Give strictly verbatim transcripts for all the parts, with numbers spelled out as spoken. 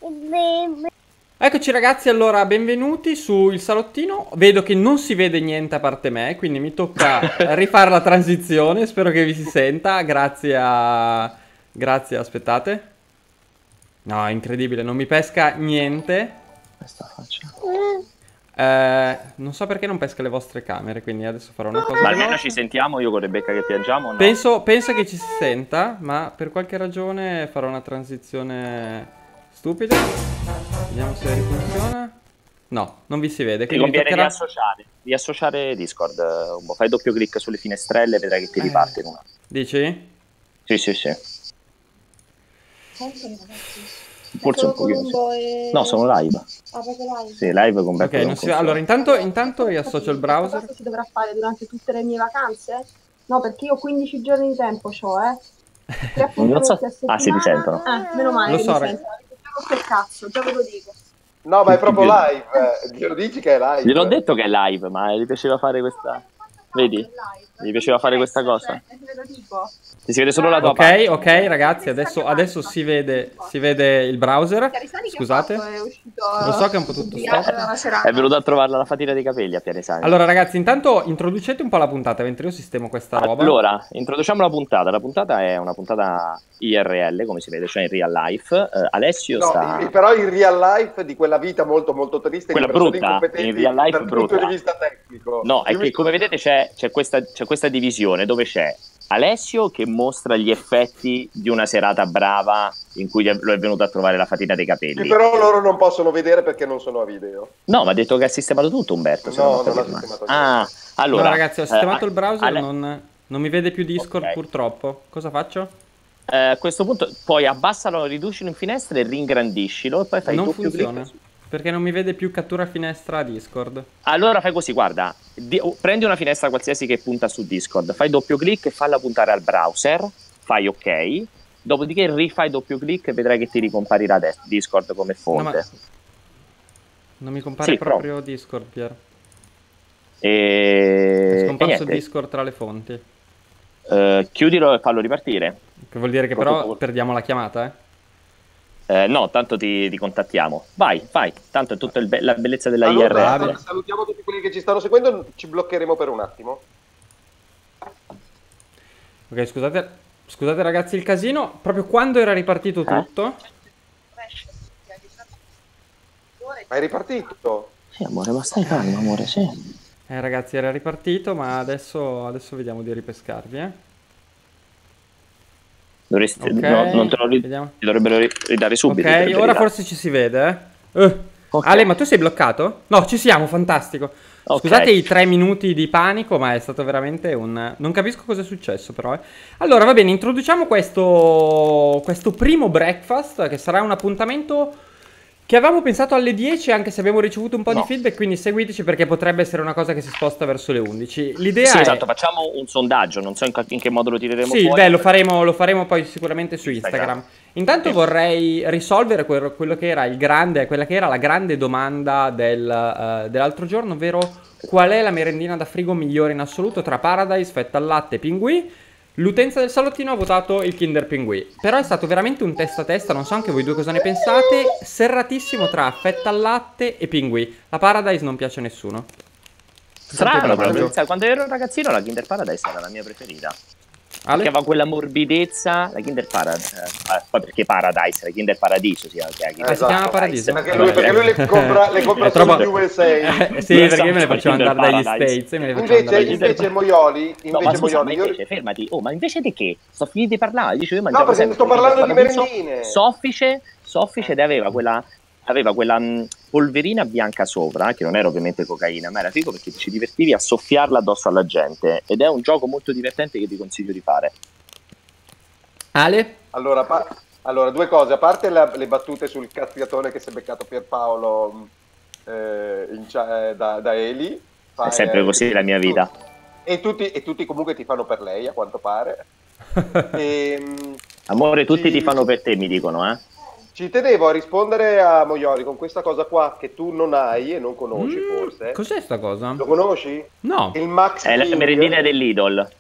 Eccoci ragazzi, allora benvenuti su Il Salottino. Vedo che non si vede niente a parte me, quindi mi tocca rifare la transizione. Spero che vi si senta. Grazie a... Grazie, aspettate. No, è incredibile, non mi pesca niente. Questa faccia. Eh, non so perché non pesca le vostre camere, quindi adesso farò una cosa Ma almeno veloce. ci sentiamo io con Rebecca che piangiamo? No? Penso, penso che ci si senta, ma per qualche ragione farò una transizione stupida. Vediamo se rifunziona. No, non vi si vede. Ti Quindi mi conviene toccherà... riassociare, riassociare Discord un po'. Fai doppio clic sulle finestrelle e vedrai che ti riparte in una. Dici? Sì, sì, sì. Forse un pochino. Sì. No, sono live. Ah, proprio live? Sì, live con Becco. Ok, non si... allora intanto, intanto riassocio il browser. Questo si dovrà fare durante tutte le mie vacanze? No, perché io quindici giorni di tempo c'ho, eh. Tre appuntamenti a settimana. Ah, si risentono. Eh, meno male Lo che so, mi rag- sentono. Avete già rotto il cazzo, già ve lo dico. No, ma è proprio live. eh. Glielo dici che è live. Gliel'ho detto che è live, ma gli piaceva fare questa... Vedi? Gli piaceva fare questa cosa. Cioè, ve lo dico. Ti si vede solo la tua Ok, parte. ok ragazzi, adesso, adesso si vede, si vede il browser. Chiarisani che Scusate. ha fatto? È uscito Lo so che è un po' tutto ubriaco stop. dalla serata. È venuto a trovarla la fatina dei capelli a Pianesani. Allora ragazzi, intanto introducete un po' la puntata mentre io sistemo questa roba. Allora, introduciamo la puntata. La puntata è una puntata I R L, come si vede, cioè in real life. Uh, Alessio No, sta... i- però in real life di quella vita molto molto triste, Quella di persone brutta, incompetenti in real life dal punto brutta. di vista tecnico. No, è Io che mi- come vedete c'è, c'è questa, c'è questa divisione dove c'è Alessio che mostra gli effetti di una serata brava in cui gli è- lo è venuto a trovare la fatina dei che capelli. però loro non possono vedere perché non sono a video. No, ma ha detto che ha sistemato tutto Umberto. se No, non ho non ha capito male. sistemato Ah, allora... No ragazzi, ho sistemato eh, il browser, Ale- non, non mi vede più Discord Ok. purtroppo. Cosa faccio? eh, a questo punto poi abbassalo, riducilo in finestra e ringrandiscilo e poi fai Non doppio funziona, clic. perché non mi vede più cattura finestra Discord. Allora fai così, guarda, di- oh, prendi una finestra qualsiasi che punta su Discord, fai doppio clic e falla puntare al browser, fai ok, dopodiché rifai doppio clic e vedrai che ti ricomparirà de- Discord come No, fonte. ma non mi compare Sì, proprio Discord, Pier. È E, e scomparso niente, Discord tra le fonti. eh, chiudilo e fallo ripartire. Che vuol dire che però perdiamo la chiamata, eh? Eh, no, tanto ti, ti contattiamo. Vai, vai, tanto è tutta il be- la bellezza della Allora, I R L. salutiamo tutti quelli che ci stanno seguendo, ci bloccheremo per un attimo. Ok, scusate, scusate ragazzi il casino. Proprio quando era ripartito Eh? tutto... Ma è ripartito? Sì, amore, ma stai calmo, amore, sì. Eh ragazzi, era ripartito, ma adesso, adesso vediamo di ripescarvi, eh? Dovresti, Ok, no, non te lo ri- vediamo. ti dovrebbero ri- ridare subito. Ok, ti dovrebbe ora ridare. forse ci si vede, eh? Eh. Ok. Ale, ma tu sei bloccato? No, ci siamo, fantastico. Ok. Scusate i tre minuti di panico, ma è stato veramente un... Non capisco cosa è successo, però, eh. Allora, va bene, introduciamo questo, questo primo breakfast, che sarà un appuntamento che avevamo pensato alle dieci, anche se abbiamo ricevuto un po' No. di feedback, quindi seguiteci perché potrebbe essere una cosa che si sposta verso le undici. L'idea Sì, è... esatto, facciamo un sondaggio, non so in, ca- in che modo lo tireremo Sì, fuori. beh, lo faremo, lo faremo poi sicuramente su Instagram. Instagram. Intanto Sì. vorrei risolvere quello, quello che era il grande, quella che era la grande domanda del, eh, dell'altro giorno, ovvero qual è la merendina da frigo migliore in assoluto tra Paradise, fetta al latte e Pinguì. L'utenza del salottino ha votato il Kinder Pinguì, però è stato veramente un testa a testa, non so anche voi due cosa ne pensate, serratissimo tra fetta al latte e Pinguì. La Paradise non piace a nessuno. Strano, però, Mangio. sai, quando ero ragazzino la Kinder Paradise era la mia preferita. Ale? Perché aveva quella morbidezza, la Kinder Paradise, eh, poi perché Paradise, la Kinder Paradiso si chiama. Che Ah, si chiama Paradiso? Perché lui, perché lui le compra, le compra È troppo- sugli U S A. Eh, sì, perché io me le faccio Kinder andare dagli Paradise. States, io me le faccio andare Invece, dagli States. invece Moioli, invece No, ma scusa, ma Moioli, io- invece, fermati, oh, ma invece di che? Sto finito di parlare, dicevo io No, mangiavo perché sempre sto parlando di Paradiso, merendine. Soffice, soffice ed aveva quella, aveva quella mh, polverina bianca sopra, che non era ovviamente cocaina, ma era figo perché ci divertivi a soffiarla addosso alla gente, ed è un gioco molto divertente che ti consiglio di fare. Ale? Allora, pa- allora, due cose, a parte la- le battute sul cazziatone che si è beccato Pierpaolo mh, eh, in cia- eh, da, da Eli. È Fai, sempre eh, così la mia vita. E tutti, e tutti comunque ti fanno per lei, a quanto pare. E, mh, Amore, tutti Sì. ti fanno per te, mi dicono, eh? ci tenevo a rispondere a Moioli con questa cosa qua che tu non hai e non conosci Mm, forse. Cos'è sta cosa? Lo conosci? No. Il Max È la King. merendina dell'Idol.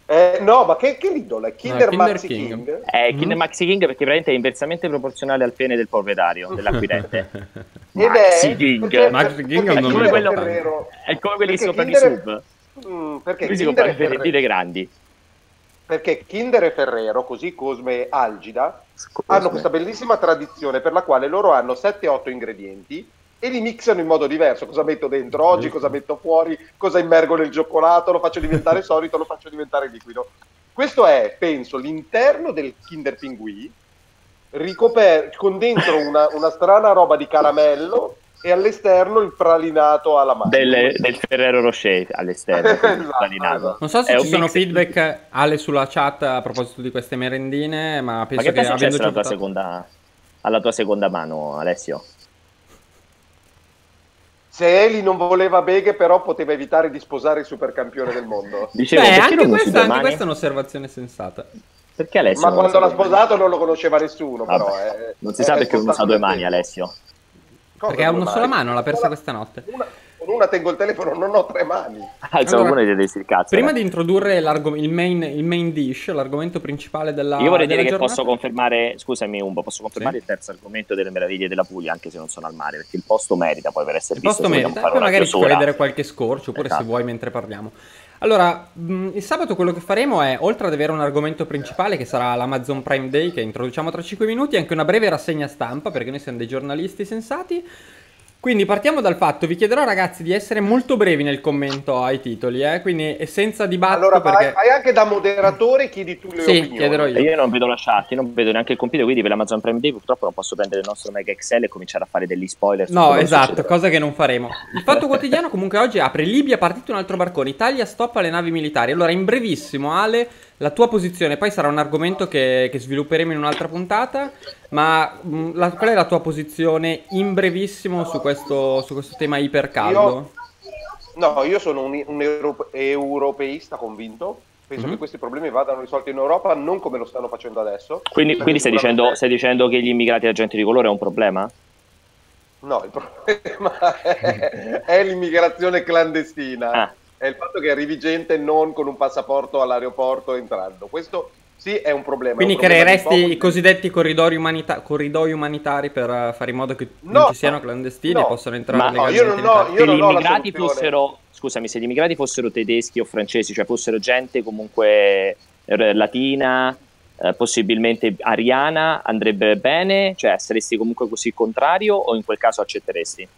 Eh, no, ma che, che l'idolo? È Kinder, No, Kinder Maxi King. King? È Kinder Mm. Maxi King perché praticamente è inversamente proporzionale al pene del proprietario, dell'acquirente. Ed Maxi è King. perché, Maxi perché King è un È nome come, Kinder quello, Ferrero, è come quelli che si perché comprano i Kinder, sub. mm, perché Lui si Kinder compra e le ferretine Ferrero, grandi. perché Kinder e Ferrero, così Cosme e Algida, Cosme. hanno questa bellissima tradizione per la quale loro hanno sette otto ingredienti e li mixano in modo diverso. Cosa metto dentro oggi, Giusto. cosa metto fuori, cosa immergo nel cioccolato, lo faccio diventare solido, lo faccio diventare liquido. Questo è, penso, l'interno del Kinder Pinguì, ricoper- con dentro una, una strana roba di caramello e all'esterno il pralinato alla mano. Del, del Ferrero Rocher all'esterno. Esatto, pralinato. esatto. Non so se È ci un sono mix- feedback, Ale, sulla chat a proposito di queste merendine, ma Ma penso che che è avendo successo alla tua, giocato... seconda, alla tua seconda mano, Alessio? Se Eli non voleva beghe, però poteva evitare di sposare il supercampione del mondo. Dicevo, Beh, perché anche non usi questa, due anche mani? questa è un'osservazione sensata. Perché Alessio Ma non quando usa l'ha due mani? sposato non lo conosceva nessuno, Vabbè, però. eh. non si È- sa è perché uno usa spostato due nel mani, tempo. Alessio. Cosa Perché ha due una sola mani? mano, l'ha persa Una- questa notte. Una, con una tengo il telefono, non ho tre mani. Alza Allora, uno e dei il cazzo. Prima eh. di introdurre l'argom- il, main, il main dish, l'argomento principale della Io vorrei della dire che giornata... posso confermare, scusami Umbo, posso confermare Sì. il terzo argomento delle meraviglie della Puglia, anche se non sono al mare, perché il posto merita poi per essere Il visto. posto se vogliamo merita, e fare poi una magari ci fa chiusura. vedere qualche scorcio, oppure Esatto. se vuoi mentre parliamo. Allora, mh, il sabato quello che faremo è, oltre ad avere un argomento principale che sarà l'Amazon Prime Day, che introduciamo tra cinque minuti, anche una breve rassegna stampa, perché noi siamo dei giornalisti sensati. Quindi partiamo dal fatto, vi chiederò ragazzi di essere molto brevi nel commento ai titoli, eh? Quindi e senza dibattito Allora, fai, perché... fai anche da moderatore, chiedi tu le Sì, opinioni. chiederò io. E io non vedo la chat, io non vedo neanche il computer, quindi per l'Amazon Prime Day purtroppo non posso prendere il nostro mega Excel e cominciare a fare degli spoiler. su No, quello che esatto, succederà. cosa che non faremo. Il Fatto Quotidiano comunque oggi apre Libia, partito un altro barcone, Italia stoppa le navi militari. Allora, in brevissimo, Ale, la tua posizione, poi sarà un argomento che, che svilupperemo in un'altra puntata, ma mh, la- qual è la tua posizione in brevissimo su questo, su questo tema ipercaldo? No, io sono un, un euro- europeista convinto. Penso Mhm. che questi problemi vadano risolti in Europa, non come lo stanno facendo adesso. Quindi, Perché quindi stai, dicendo, sicuramente- stai dicendo che gli immigrati agenti di colore è un problema? No, il problema è, è l'immigrazione clandestina. Ah. È il fatto che arrivi gente non con un passaporto all'aeroporto entrando. Questo sì è un problema. Quindi è un problema di creeresti poco- i cosiddetti corridoi, umanita- corridoi umanitari per eh, fare in modo che No, non ci siano clandestini no. e possano entrare Ma- legalmente no, io non in ho- Italia? io Se non gli ho la immigrati soluzione. fossero, scusami, se gli immigrati fossero tedeschi o francesi, cioè fossero gente comunque eh, latina, eh, possibilmente ariana, andrebbe bene? Cioè saresti comunque così contrario o in quel caso accetteresti?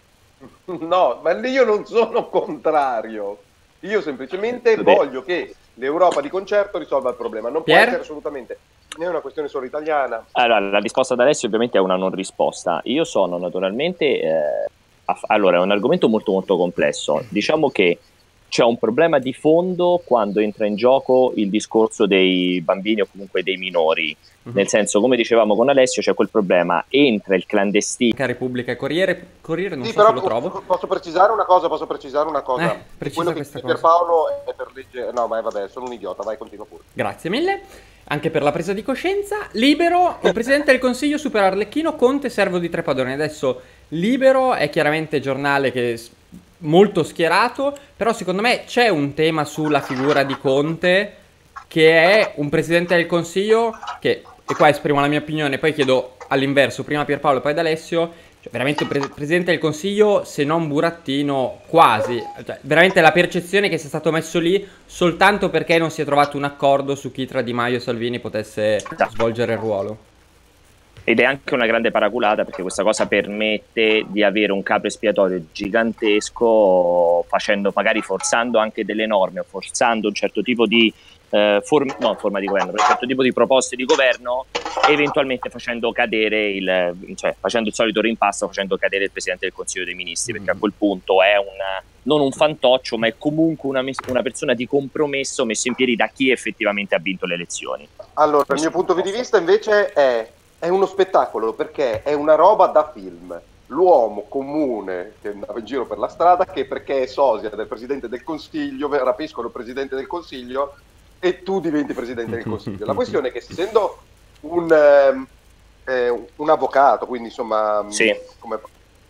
No, ma io non sono contrario. Io semplicemente Vabbè. voglio che l'Europa di concerto risolva il problema. Non può Pier? essere assolutamente né una questione solo italiana. Allora, la risposta ad Alessio ovviamente è una non risposta. Io sono naturalmente... eh, a- allora, è un argomento molto molto complesso. Diciamo che c'è un problema di fondo quando entra in gioco il discorso dei bambini o comunque dei minori. Mhm. Nel senso, come dicevamo con Alessio, c'è quel problema, entra il clandestino. Anche Repubblica e Corriere, Corriere non Sì, so però se lo trovo. posso precisare una cosa, posso precisare una cosa. Eh, precisa Quello che questa dice cosa. Pierpaolo è per legge... No, ma vabbè, sono un idiota, vai, continua pure. Grazie mille. Anche per la presa di coscienza. Libero, il Presidente del Consiglio supera Arlecchino, Conte servo di tre padroni. Adesso Libero è chiaramente giornale che è molto schierato, però secondo me c'è un tema sulla figura di Conte che è un Presidente del Consiglio che, e qua esprimo la mia opinione, poi chiedo all'inverso, prima Pierpaolo e poi ad Alessio, cioè veramente pre- Presidente del Consiglio, se non burattino, quasi. Cioè, veramente la percezione che sia stato messo lì soltanto perché non si è trovato un accordo su chi tra Di Maio e Salvini potesse svolgere il ruolo. Ed è anche una grande paraculata perché questa cosa permette di avere un capo espiatorio gigantesco, facendo magari forzando anche delle norme o forzando un certo tipo di eh, form- no, forma di governo, un certo tipo di proposte di governo, eventualmente facendo cadere il, cioè facendo il solito rimpasto, facendo cadere il Presidente del Consiglio dei Ministri, perché a quel punto è un non un fantoccio, ma è comunque una, mes- una persona di compromesso messo in piedi da chi effettivamente ha vinto le elezioni. Allora, il mio punto di vista invece è, è uno spettacolo, perché è una roba da film. L'uomo comune che andava in giro per la strada, che perché è sosia del Presidente del Consiglio, rapiscono il Presidente del Consiglio e tu diventi Presidente del Consiglio. La questione è che essendo un, ehm, eh, un avvocato, quindi insomma... Sì. Come,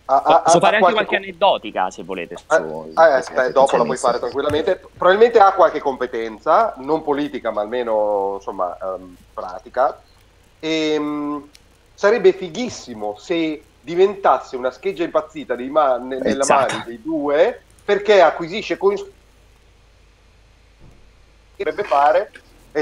a, Posso a, fare a anche qualche qualche aneddotica, se volete. Eh, Su, eh, aspetta, dopo la puoi fare tranquillamente. Probabilmente ha qualche competenza, non politica, ma almeno insomma ehm, pratica. E, mh, sarebbe fighissimo se diventasse una scheggia impazzita dei ma- ne- nella Esatto. mano dei due, perché acquisisce conoscenza che dovrebbe fare.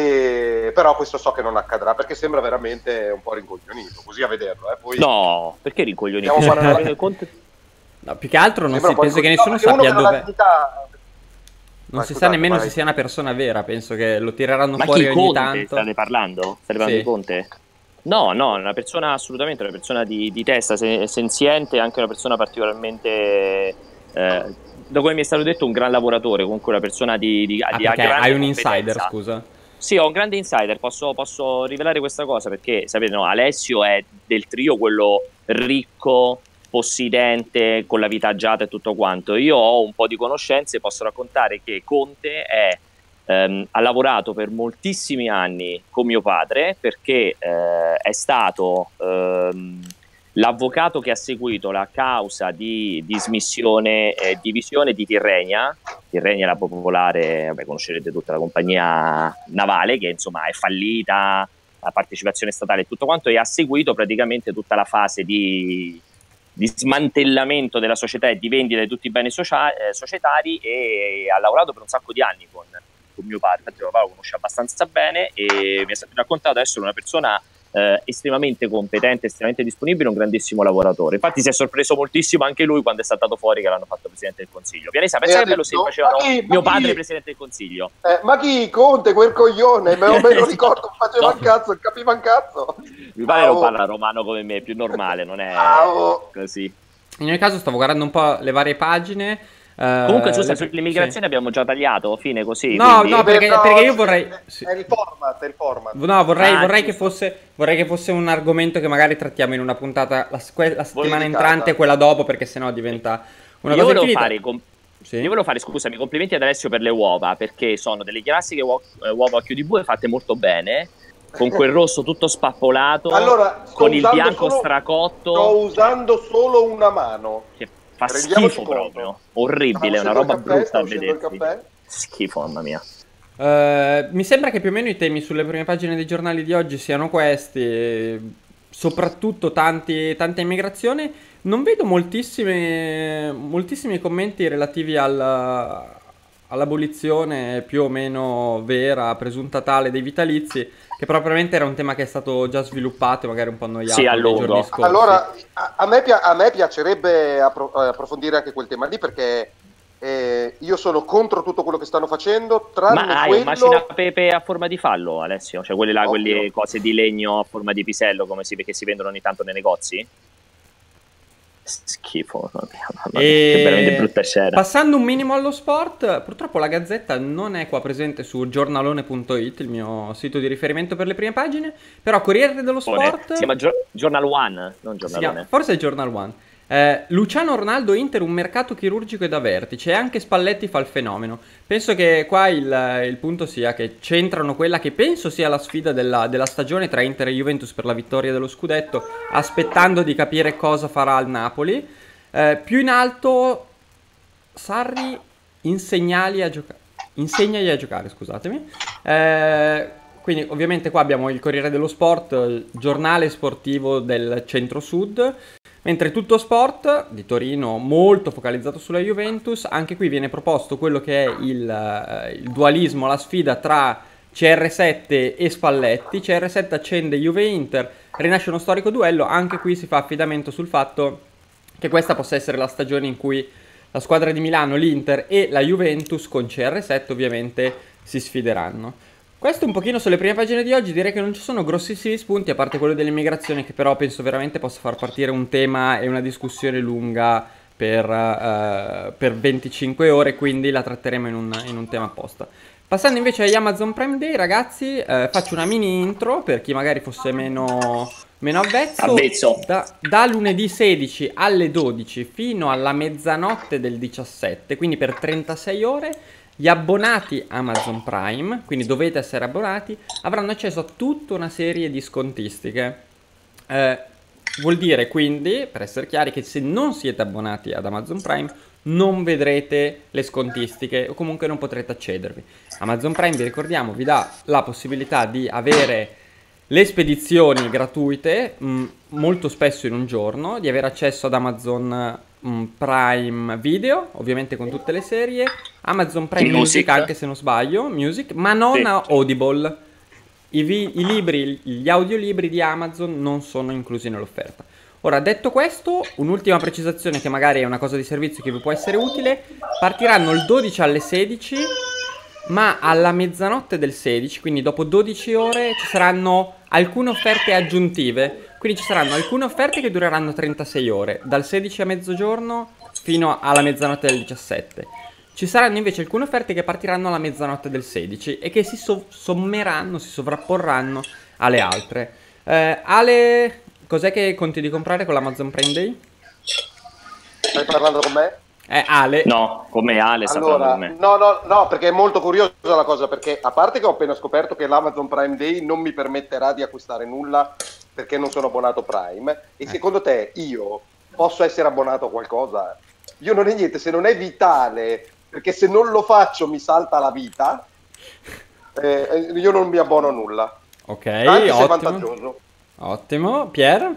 E, però questo so che non accadrà perché sembra veramente un po' rincoglionito, così a vederlo. Eh. Poi No, perché ricoglionito? stiamo parlando- Conte- No, più che altro non sembra si, un po' penso che rincoglionito, nessuno perché uno sappia che non ha dove... dignità- Non Vai, si sa scusate, nemmeno vai. se sia una persona vera, penso che lo tireranno Ma fuori chi, ogni Conte, tanto. state parlando? State parlando Sì. di Conte? No, no, è una persona assolutamente, una persona di, di testa, se- senziente, anche una persona particolarmente, eh, da come mi è stato detto, un gran lavoratore, comunque una persona di, di, Ah, di perché grande hai un competenza. insider, scusa. Sì, ho un grande insider, posso, posso rivelare questa cosa perché, sapete, no, Alessio è del trio quello ricco, possidente, con la vita agiata e tutto quanto. Io ho un po' di conoscenze e posso raccontare che Conte è, ehm, ha lavorato per moltissimi anni con mio padre perché eh, è stato ehm, l'avvocato che ha seguito la causa di dismissione e divisione di Tirrenia. Tirrenia è la popolare, vabbè, conoscerete tutta la compagnia navale che insomma è fallita, la partecipazione statale e tutto quanto, e ha seguito praticamente tutta la fase di, di smantellamento della società e di vendita di tutti i beni socia- eh, societari, e ha lavorato per un sacco di anni con, con mio padre. Infatti mio padre lo conosce abbastanza bene e mi è stato raccontato essere una persona Eh, estremamente competente, estremamente disponibile, un grandissimo lavoratore. Infatti si è sorpreso moltissimo anche lui quando è saltato fuori che l'hanno fatto Presidente del Consiglio. Pianesa, pensa E ha che bello se detto, facevano "Ma chi- ma mio chi?" padre Presidente del Consiglio. Eh, ma chi? Conte, quel coglione, me lo, me lo ricordo, faceva No. un cazzo, capiva un cazzo. Mio padre non Bravo. parla romano come me, è più normale, non è Bravo. così. In ogni caso stavo guardando un po' le varie pagine. eh, Comunque, scusa, le- sull'immigrazione sì. abbiamo già tagliato, fine così. No, quindi... no, perché, Eh, no, perché io sì, vorrei... È, sì. è il format, è il format. No, vorrei, Ah, vorrei, che giusto. fosse, vorrei che fosse un argomento che magari trattiamo in una puntata la, que- la settimana dedicata. entrante e quella dopo, perché sennò diventa una Io cosa volevo infinita. fare, com- Sì. io volevo fare, scusami, complimenti ad Alessio per le uova, perché sono delle classiche uo- eh, uova a occhio di bue fatte molto bene, con quel rosso tutto spappolato, Allora, sto con il usando bianco solo- stracotto, Sto usando solo una mano. che fa Rendiamoci schifo conto. proprio, orribile, Sta una uscendo roba il caffè, brutta sta a uscendo il vedersi. caffè. Schifo, mamma mia. Eh, mi sembra che più o meno i temi sulle prime pagine dei giornali di oggi siano questi, eh, soprattutto tanti, tanta immigrazione. Non vedo moltissime, moltissimi commenti relativi al- all'abolizione più o meno vera, presunta tale, dei vitalizi, che probabilmente era un tema che è stato già sviluppato e magari un po' annoiato Sì, a nei lungo. giorni scorsi. Allora, a, a me, pia- a me piacerebbe appro- eh, approfondire anche quel tema lì perché eh, io sono contro tutto quello che stanno facendo, tranne Ma hai quello... un macinapepe a forma di fallo, Alessio? Cioè quelle là, Ovvio. quelle cose di legno a forma di pisello, come si, che si vendono ogni tanto nei negozi? Schifo, mamma mia, mamma mia, E- che veramente brutta scena. Passando un minimo allo sport, purtroppo la Gazzetta non è qua presente su giornalone punto it, il mio sito di riferimento per le prime pagine, però Corriere dello Sport... Si chiama Gio- Journal One, non si Giornalone. chiama- forse è Journal One. Eh, Luciano Ronaldo Inter, un mercato chirurgico e da vertice, e anche Spalletti fa il fenomeno. Penso che qua il, il punto sia che centrano quella che penso sia la sfida della, della stagione tra Inter e Juventus per la vittoria dello scudetto, aspettando di capire cosa farà il Napoli. Eh, più in alto, Sarri insegnali a giocare. Insegnagli a giocare, scusatemi. Eh, quindi ovviamente qua abbiamo il Corriere dello Sport, il giornale sportivo del centro-sud. Mentre Tutto Sport di Torino, molto focalizzato sulla Juventus, anche qui viene proposto quello che è il, eh, il dualismo, la sfida tra C R sette e Spalletti. C R sette accende Juve-Inter, rinasce uno storico duello, anche qui si fa affidamento sul fatto che questa possa essere la stagione in cui la squadra di Milano, l'Inter e la Juventus con C R sette ovviamente si sfideranno. Questo un pochino sulle prime pagine di oggi, direi che non ci sono grossissimi spunti, a parte quello dell'immigrazione, che però penso veramente possa far partire un tema e una discussione lunga per, uh, per venticinque ore, quindi la tratteremo in un, in un tema apposta. Passando invece agli Amazon Prime Day, ragazzi, eh, faccio una mini intro per chi magari fosse meno, meno avvezzo. Avvezzo. Da, da lunedì sedici alle dodici fino alla mezzanotte del diciassette, quindi per trentasei ore, gli abbonati Amazon Prime, quindi dovete essere abbonati, avranno accesso a tutta una serie di scontistiche. Eh, vuol dire quindi, per essere chiari, che se non siete abbonati ad Amazon Prime non vedrete le scontistiche o comunque non potrete accedervi. Amazon Prime, vi ricordiamo, vi dà la possibilità di avere le spedizioni gratuite mh, molto spesso in un giorno, di avere accesso ad Amazon mh, Prime Video, ovviamente con tutte le serie, Amazon Prime Music, Music anche se non sbaglio, Music, ma non sì. Audible. I, vi- i libri, gli audiolibri di Amazon non sono inclusi nell'offerta. Ora, detto questo, un'ultima precisazione che magari è una cosa di servizio che vi può essere utile: partiranno il dodici alle sedici, ma alla mezzanotte del sedici, quindi dopo dodici ore, ci saranno alcune offerte aggiuntive. Quindi ci saranno alcune offerte che dureranno trentasei ore, dal sedici a mezzogiorno fino alla mezzanotte del diciassette. Ci saranno invece alcune offerte che partiranno alla mezzanotte del sedici e che si so- sommeranno, si sovrapporranno alle altre. Eh, Ale, cos'è che conti di comprare con l'Amazon Prime Day? Stai parlando con me? Eh, Ale. No, come Ale sta allora, parlando con me. No, no, no, perché è molto curiosa la cosa, perché a parte che ho appena scoperto che l'Amazon Prime Day non mi permetterà di acquistare nulla perché non sono abbonato Prime, e eh. secondo te io posso essere abbonato a qualcosa? Io non è niente, se non è vitale, perché se non lo faccio mi salta la vita, eh, io non mi abbono a nulla. Ok, anche ottimo. se è vantaggioso. Ottimo. Pier?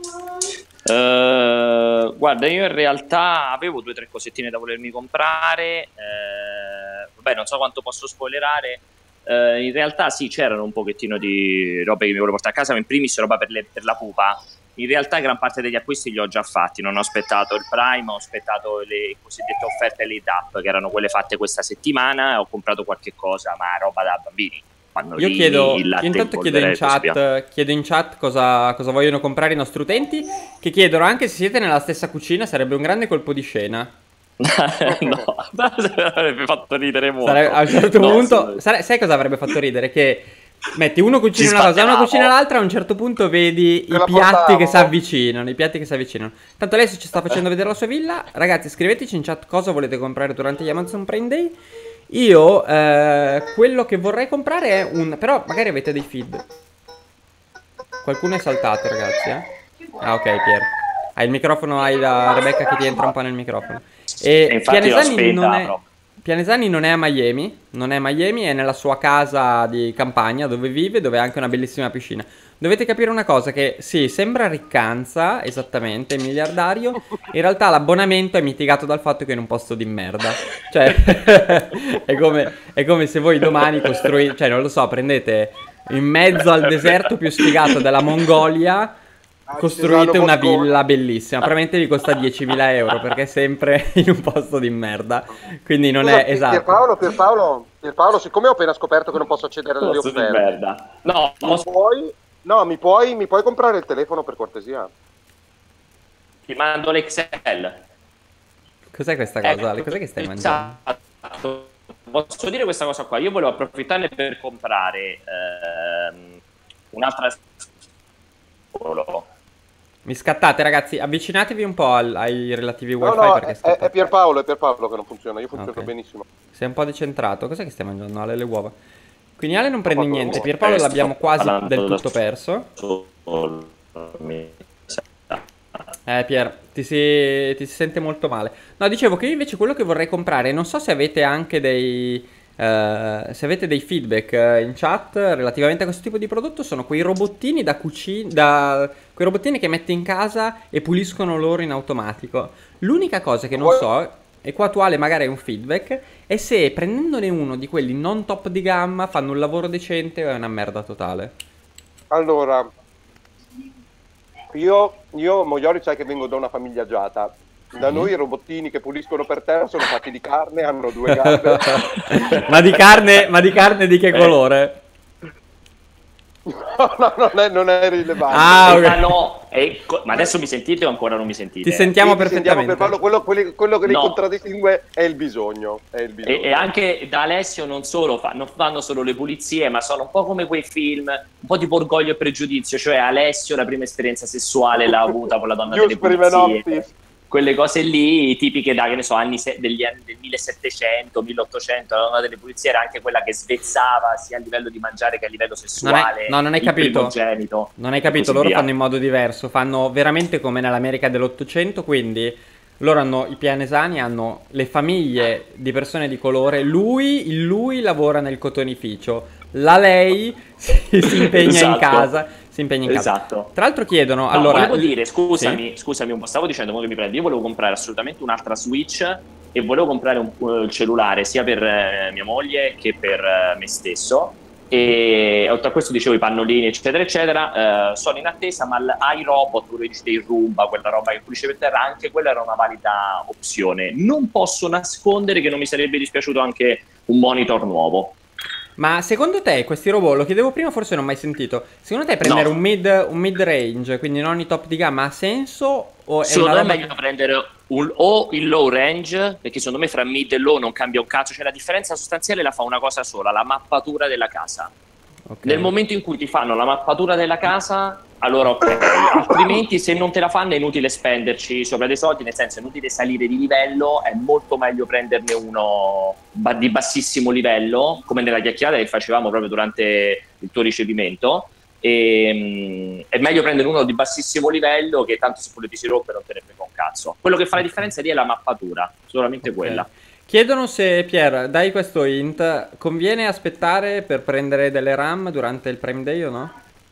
Uh, guarda, io in realtà avevo due o tre cosettine da volermi comprare, uh, vabbè, non so quanto posso spoilerare. Uh, in realtà sì, c'erano un pochettino di robe che mi volevo portare a casa, ma in primis roba per, le, per la pupa. In realtà gran parte degli acquisti li ho già fatti, non ho aspettato il Prime, ho aspettato le cosiddette offerte Late Up, che erano quelle fatte questa settimana, ho comprato qualche cosa, ma roba da bambini. Io chiedo, io intanto chiedo in chat, chiedo in chat cosa, cosa vogliono comprare i nostri utenti, che chiedono anche se siete nella stessa cucina, sarebbe un grande colpo di scena. No, avrebbe fatto ridere molto. Sare, a un certo no, punto, sare, sai cosa avrebbe fatto ridere? Che metti uno cucina una cosa, uno cucina l'altra, a un certo punto vedi i piatti che si avvicinano, i piatti che si avvicinano. Tanto lei ci sta facendo vedere la sua villa. Ragazzi, scriveteci in chat cosa volete comprare durante gli Amazon Prime Day. Io eh, quello che vorrei comprare è un... però magari avete dei feed. Qualcuno è saltato, ragazzi, eh? Ah, ok, Pier. Hai il microfono, hai la Rebecca che ti entra un po' nel microfono. E, e Pianesani non è... Pianesani non è a Miami, non è a Miami, è nella sua casa di campagna dove vive, dove ha anche una bellissima piscina. Dovete capire una cosa, che sì, sembra riccanza, esattamente, miliardario, in realtà l'abbonamento è mitigato dal fatto che è in un posto di merda. Cioè, è, come, è come se voi domani costruite, cioè non lo so, prendete in mezzo al deserto più sfigato della Mongolia, costruite una villa bellissima, probabilmente vi costa diecimila euro perché è sempre in un posto di merda, quindi non Scusa, è esatto. Pierpaolo, Pierpaolo, Pierpaolo, siccome ho appena scoperto che non posso accedere alle offerte, no, mi puoi, no, mi puoi, mi puoi comprare il telefono per cortesia? Ti mando l'Excel. Cos'è questa cosa? Ecco, cos'è che stai mangiando? Esatto. Posso dire questa cosa qua? Io volevo approfittarne per comprare ehm, un'altra. Mi scattate, ragazzi, avvicinatevi un po' al, ai relativi wifi. No, no, perché è, è Pierpaolo, è Pierpaolo che non funziona, io funziono okay. benissimo. Sei un po' decentrato, cos'è che stai mangiando? Ale, le uova. Quindi Ale non prende niente, Pierpaolo l'abbiamo quasi del tutto perso. Eh Pier, ti si, ti si sente molto male. No, dicevo che io invece quello che vorrei comprare, non so se avete anche dei... Uh, se avete dei feedback uh, in chat relativamente a questo tipo di prodotto, sono quei robottini da cucina, da... quei robottini che metti in casa e puliscono loro in automatico. L'unica cosa che non so, e qua attuale magari è un feedback, è se prendendone uno di quelli non top di gamma fanno un lavoro decente o è una merda totale. Allora, io, io Moiori sai che vengo da una famiglia agiata. Da noi i robottini che puliscono per terra sono fatti di carne, hanno due gambe. ma di carne, ma di carne di che colore? No, no, non è, non è rilevante. Ah, okay. Ma no, è, ma adesso mi sentite o ancora non mi sentite? Ti sentiamo sì, perfettamente. Ti sentiamo per farlo, quello, quello che li no. contraddistingue è il bisogno. È il bisogno. E, e anche da Alessio non solo fa, non fanno solo le pulizie, ma sono un po' come quei film, un po' tipo Orgoglio e Pregiudizio, cioè Alessio la prima esperienza sessuale l'ha avuta con la donna delle pulizie. quelle cose lì tipiche da, che ne so, anni se- degli anni del millesettecento, milleottocento, la donna delle pulizie era anche quella che svezzava sia a livello di mangiare che a livello Non hai, sessuale, no, non hai il capito. primogenito Non hai e capito, così loro via. fanno in modo diverso, fanno veramente come nell'America dell'Ottocento, quindi loro hanno, i pianesani hanno le famiglie di persone di colore, lui, il lui lavora nel cotonificio, la lei si, si impegna in Esatto, casa, si impegna in casa. esatto. Tra l'altro chiedono, No, allora... volevo dire, sì? scusami, scusami un po', stavo dicendo, mo che mi prendi, io volevo comprare assolutamente un'altra Switch e volevo comprare un uh, cellulare sia per eh, mia moglie che per eh, me stesso. E oltre a questo dicevo i pannolini eccetera eccetera, eh, sono in attesa, ma l'iRobot, quello che dici dei Roomba, quella roba che pulisce per terra, anche quella era una valida opzione. Non posso nascondere che non mi sarebbe dispiaciuto anche un monitor nuovo. Ma secondo te, questi robot, lo chiedevo prima, forse non ho mai sentito, secondo te prendere No. un mid, un mid range, quindi non i top di gamma, ha senso? O è Secondo una me è roba meglio prendere un, o il low range, perché secondo me fra mid e low non cambia un cazzo, cioè la differenza sostanziale la fa una cosa sola, la mappatura della casa. Ok. Nel momento in cui ti fanno la mappatura della casa, allora ok, altrimenti se non te la fanno è inutile spenderci sopra dei soldi, nel senso è inutile salire di livello, è molto meglio prenderne uno ba- di bassissimo livello, come nella chiacchierata che facevamo proprio durante il tuo ricevimento. E, mh, è meglio prendere uno di bassissimo livello che tanto se pure ti si rompe non te ne frega un cazzo. Quello che fa la differenza lì è la mappatura, solamente Ok. quella. Chiedono se, Pier, dai questo hint, conviene aspettare per prendere delle RAM durante il Prime Day o no?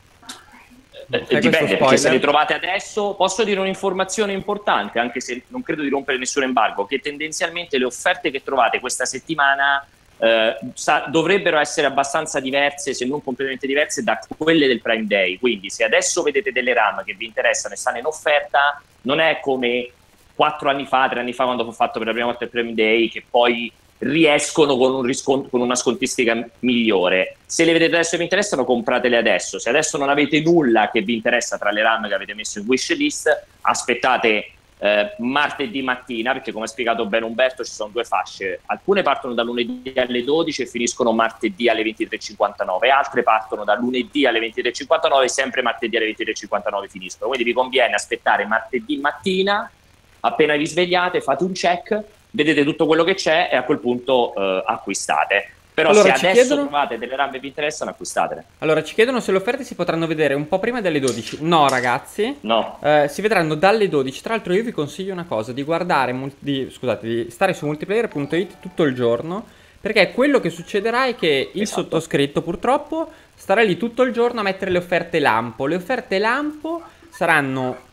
Eh, Fai questo dipende, perché se spoiler? le trovate adesso, posso dire un'informazione importante, anche se non credo di rompere nessun embargo, che tendenzialmente le offerte che trovate questa settimana eh, sa- dovrebbero essere abbastanza diverse, se non completamente diverse, da quelle del Prime Day. Quindi se adesso vedete delle RAM che vi interessano e stanno in offerta, non è come quattro anni fa, tre anni fa, quando ho fatto per la prima volta il Prime Day, che poi riescono con, un riscont- con una scontistica migliore. Se le vedete adesso e vi interessano, compratele adesso. Se adesso non avete nulla che vi interessa tra le RAM che avete messo in wish list, aspettate eh, martedì mattina, perché come ha spiegato bene Umberto ci sono due fasce. Alcune partono da lunedì alle dodici e finiscono martedì alle ventitré e cinquantanove, altre partono da lunedì alle ventitré e cinquantanove e sempre martedì alle ventitré e cinquantanove finiscono. Quindi vi conviene aspettare martedì mattina, appena vi svegliate, fate un check, vedete tutto quello che c'è e a quel punto eh, acquistate. Però Allora, se ci adesso chiedono- trovate delle RAM che vi interessano, acquistatele. Allora, ci chiedono se le offerte si potranno vedere un po' prima delle dodici. No, ragazzi. No. Eh, si vedranno dalle dodici. Tra l'altro io vi consiglio una cosa, di guardare, mul- di, scusate, di stare su multiplayer punto it tutto il giorno, perché quello che succederà è che il Esatto. sottoscritto purtroppo starà lì tutto il giorno a mettere le offerte lampo. Le offerte lampo saranno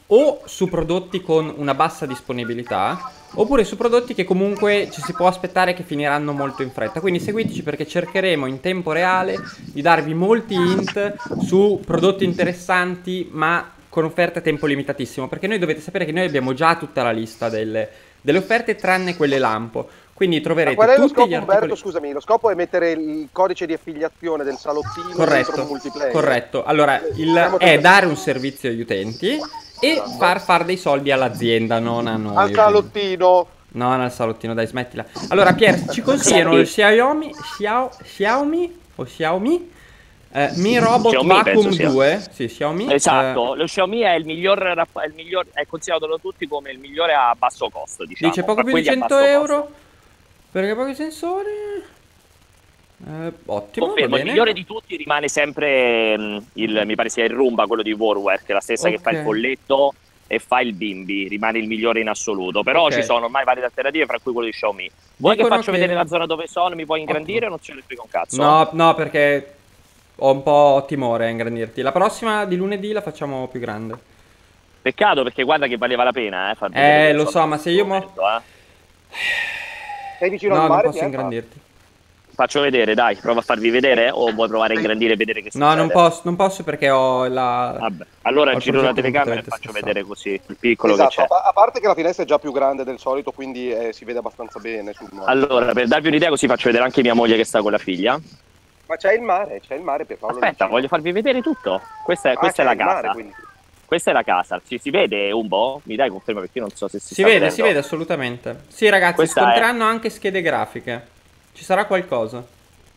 o su prodotti con una bassa disponibilità, oppure su prodotti che comunque ci si può aspettare che finiranno molto in fretta. Quindi seguiteci perché cercheremo in tempo reale di darvi molti hint su prodotti interessanti, ma con offerte a tempo limitatissimo. Perché noi dovete sapere che noi abbiamo già tutta la lista delle, delle offerte, tranne quelle lampo. Quindi Ma troverete qual è lo tutti scopo, gli Umberto? articoli. Scusami, lo scopo è mettere il codice di affiliazione del salottino dentro Corretto, il multiplayer. corretto. Allora, il, Siamo è tutti- dare un servizio agli utenti e far fare dei soldi all'azienda, non a noi. Al salottino. No, nel salottino, dai, smettila. Allora, Pier, ci consigliano il Xiaomi, Xiao- Xiaomi o Xiaomi eh, Mi Robot Xiaomi, Vacuum penso sia. due. Sì, Xiaomi. Esatto, eh, lo Xiaomi è il miglior, rapp- è il miglior, è considerato da tutti come il migliore a basso costo, diciamo. dice poco tra più di quelli a cento basso euro. costo. Perché pochi sensori. Eh, ottimo, va Confermo, il bene. migliore di tutti rimane sempre mh, il, mi pare sia il Roomba, quello di Warware, che è la stessa che fa il Ok. folletto e fa il bimbi, rimane il migliore in assoluto. Però Ok. ci sono ormai varie alternative, fra cui quello di Xiaomi. Vuoi Dicono che faccio che- vedere la zona dove sono? Mi puoi ingrandire o non ce ne frega un cazzo? No, no, perché ho un po' timore a ingrandirti. La prossima di lunedì la facciamo più grande. Peccato, perché guarda che valeva la pena, eh, far Eh, vedere quelle lo zone so, in ma se questo io mo- momento, eh. Sei vicino No, al non mare, posso Pier? ingrandirti. Faccio vedere, dai, prova a farvi vedere o vuoi provare a ingrandire e vedere che succede? No, non posso, non posso perché ho la... Vabbè, allora ho il giro la progetto telecamera e completamente faccio scassato. vedere così il piccolo Esatto, che a c'è. pa- a parte che la finestra è già più grande del solito, quindi eh, si vede abbastanza bene sul monitor. Allora, per darvi un'idea, così faccio vedere anche mia moglie che sta con la figlia. Ma c'è il mare, c'è il mare per Paolo. Aspetta, voglio farvi vedere tutto. Questa è, Ah, questa è c'è la il mare, casa. quindi. Questa è la casa. Ci si vede un po'? Mi dai conferma perché io non so se si, Si sta vede, vedendo. si vede assolutamente. Sì, ragazzi, Questa sconteranno anche schede grafiche. Ci sarà qualcosa.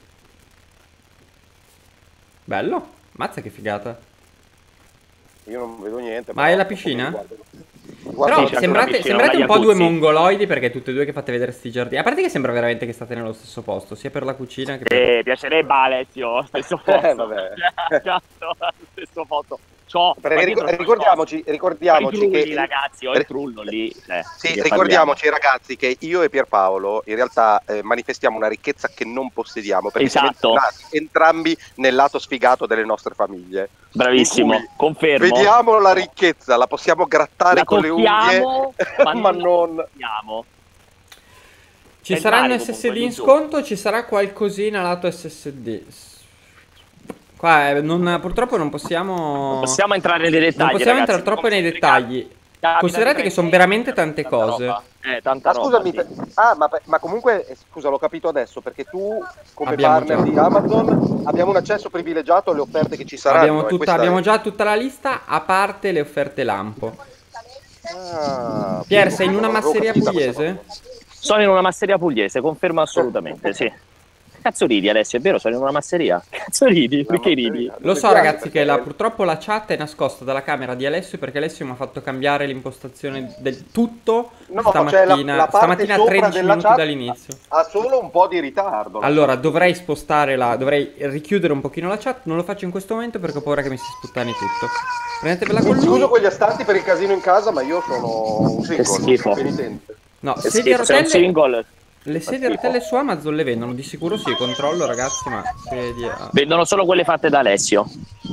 Bello. Mazza che figata. Io non vedo niente. Ma però hai la dopo piscina? mi guardo. Guarda, Però Sì, c'è sembrate, ancora sembrate un vicino po' due alla mongoloidi perché tutte e due che fate vedere sti giardini. A parte che sembra veramente che state nello stesso posto, sia per la cucina che per... Eh, piacerebbe a Alessio, stesso posto. Eh, vabbè. Cazzo, stesso posto. C'ho, Perché qua ric- dietro c'ho ricordiamoci, i ricordiamoci trulli, che ragazzi, ho il trullo lì. Cioè, sì, che ricordiamoci ragazzi che io e Pierpaolo in realtà eh, manifestiamo una ricchezza che non possediamo perché Esatto. siamo nati entrambi nel lato sfigato delle nostre famiglie. Bravissimo, In cui confermo. Vediamo la ricchezza, la possiamo grattare La con le unghie, tocchiamo, ma ma non la non... tocchiamo. Ci È il sarà mare un S S D comunque, in lì giù. sconto o ci sarà qualcosina lato S S D? Qua eh, non- purtroppo non possiamo... Non possiamo entrare nei dettagli, Non possiamo ragazzi, entrare troppo come nei sempre dettagli. capita Considerate di che sono prendere veramente tante tanta cose. roba. Eh, tanta Ma scusami, roba, sì. te- ah, ma, ma comunque, eh, scusa, l'ho capito adesso, perché tu, come Abbiamo partner già- di Amazon, abbiamo un accesso privilegiato alle offerte che ci saranno. Abbiamo, e tutta- questa abbiamo è- già tutta la lista, a parte le offerte lampo. Ah, Pier, figo, sei in una non l'avevo masseria capita questa pugliese? cosa. Sono in una masseria pugliese, confermo assolutamente, sì. Cazzo ridi, Alessio, è vero, sono in una masseria. Cazzo ridi, perché ridi? Non Lo mi so piace ragazzi perché- che la- purtroppo la chat è nascosta dalla camera di Alessio perché Alessio mi ha fatto cambiare l'impostazione del tutto No, stamattina, cioè la, la parte stamattina a sopra tredici della minuti chat dall'inizio. ha solo un po' di ritardo. la Allora chat. dovrei spostare la, dovrei richiudere un pochino la chat, non lo faccio in questo momento perché ho paura che mi si sputtani tutto. Prendetevela Mi con scuso lui. con gli astanti per il casino in casa, ma io sono un Che single, schifo. penitente. No, Che sedie a schifo, sei un rotelle, single. le sedie a schifo. rotelle su Amazon le vendono, di sicuro sì, controllo ragazzi, ma sedie a... Vendono solo quelle fatte da Alessio.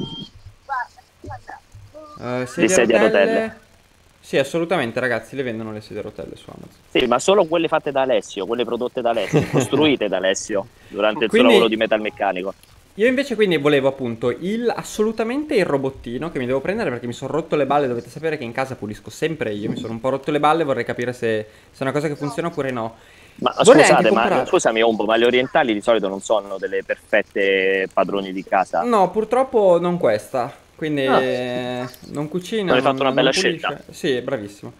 Eh, sedie, sedie a a rotelle. rotelle. Sì, assolutamente ragazzi, le vendono le sedie a rotelle su Amazon. Sì, ma solo quelle fatte da Alessio, quelle prodotte da Alessio, costruite da Alessio durante il Quindi- suo lavoro di metalmeccanico. Io invece quindi volevo appunto il assolutamente il robottino che mi devo prendere perché mi sono rotto le balle, dovete sapere che in casa pulisco sempre io, mi sono un po' rotto le balle, vorrei capire se, se è una cosa che funziona oppure no. Ma Vorrei scusate, anche ma comprare- scusami Ombo, ma le orientali di solito non sono delle perfette padroni di casa? No, purtroppo non questa, quindi Ah. eh, non cucina, Non hai fatto non- una bella non pulisce. scelta. Sì, bravissimo.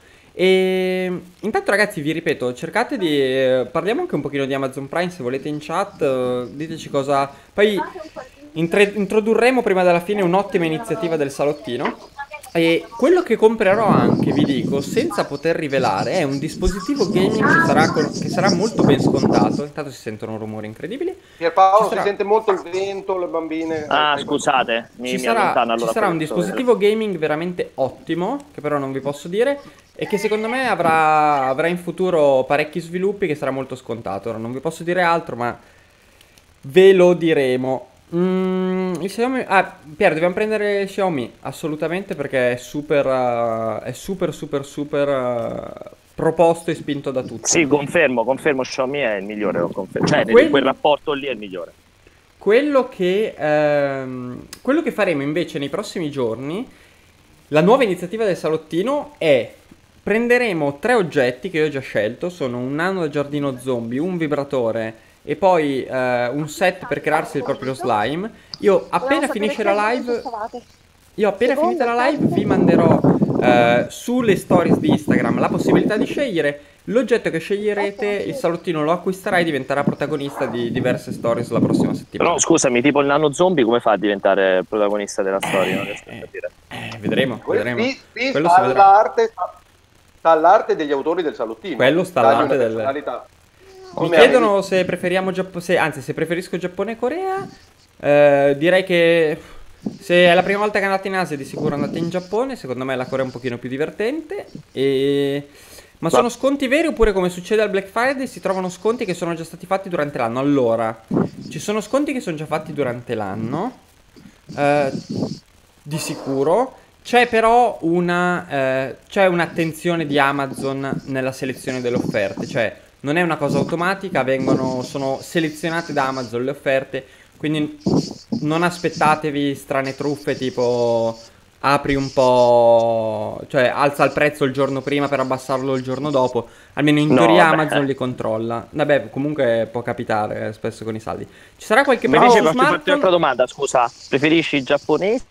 E intanto ragazzi vi ripeto, cercate di... eh, parliamo anche un pochino di Amazon Prime se volete in chat, eh, diteci cosa... Poi intre- introdurremo prima della fine un'ottima iniziativa del salottino. E quello che comprerò anche, vi dico, senza poter rivelare, è un dispositivo gaming che sarà, con- che sarà molto ben scontato. Intanto si sentono rumori incredibili. Pierpaolo, Ci sarà- si sente molto il vento, le bambine. Ah, Eh, scusate, mi, Ci mi sarà, allontano ci allora. sarà un questo- dispositivo gaming veramente ottimo, che però non vi posso dire, e che secondo me avrà, avrà in futuro parecchi sviluppi che sarà molto scontato. Ora non vi posso dire altro, ma ve lo diremo. Mm, il Xiaomi... Ah, Pier, dobbiamo prendere il Xiaomi, assolutamente, perché è super, eh, è super, super, super eh, proposto e spinto da tutti. Sì, confermo, confermo, Xiaomi è il migliore, lo confermo. Cioè, Quelli- quel rapporto lì è il migliore. Quello che, ehm, quello che faremo invece nei prossimi giorni, la nuova iniziativa del salottino è prenderemo tre oggetti che io ho già scelto, sono un nano da giardino zombie, un vibratore e poi eh, un set per crearsi il proprio slime. Io appena finisce la live, io appena finita la live vi manderò eh, sulle stories di Instagram la possibilità di scegliere. L'oggetto che sceglierete, il salottino lo acquisterà e diventerà protagonista di diverse stories la prossima settimana. Però scusami, tipo il nano zombie come fa a diventare protagonista della storia? Non riesco a capire. Eh, vedremo, Que- vedremo. qui- qui Quello sta si vedrà. all'arte, sta, sta all'arte degli autori del salottino. Quello sta Dargli all'arte una del- personalità. Mi Come chiedono se preferiamo Giappone, se, anzi se preferisco Giappone e Corea. Eh, direi che se è la prima volta che andate in Asia di sicuro andate in Giappone, secondo me la Corea è un pochino più divertente. E... Ma sono sconti veri oppure come succede al Black Friday si trovano sconti che sono già stati fatti durante l'anno? Allora, ci sono sconti che sono già fatti durante l'anno, eh, di sicuro. C'è però una, eh, c'è un'attenzione di Amazon nella selezione delle offerte, cioè non è una cosa automatica, vengono, sono selezionate da Amazon le offerte, quindi non aspettatevi strane truffe tipo apri un po', cioè alza il prezzo il giorno prima per abbassarlo il giorno dopo, almeno in No, teoria vabbè. Amazon li controlla. Vabbè, comunque può capitare eh, spesso con i saldi. Ci sarà qualche Invece prezzo su faccio farti smartphone? un'altra domanda, scusa. Preferisci i giapponesi?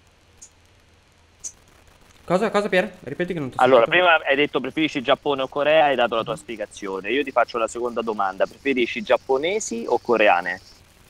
Cosa, cosa Pier? Ripeti che non ti ho Allora, sentito. prima hai detto preferisci Giappone o Corea, hai dato la tua spiegazione. Io ti faccio la seconda domanda. Preferisci giapponesi o coreane?